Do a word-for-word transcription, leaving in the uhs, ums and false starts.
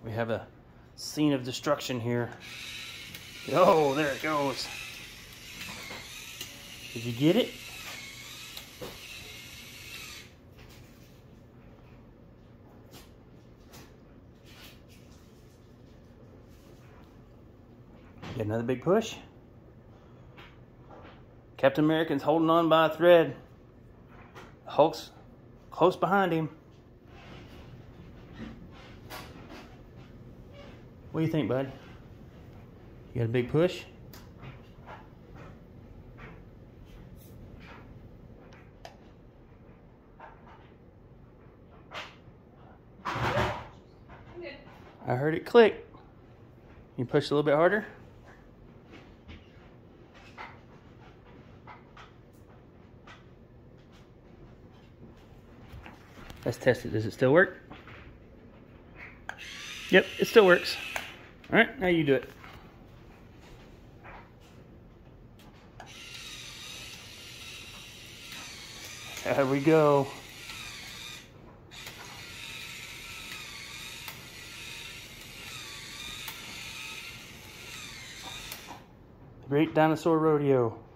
We have a scene of destruction here. Oh, there it goes. Did you get it? Get another big push. Captain America's holding on by a thread. Hulk's close behind him. What do you think, bud? You got a big push? I heard it click. You push a little bit harder? Let's test it. Does it still work? Yep, it still works. All right, now you do it. There we go. Great Dinosaur Rodeo.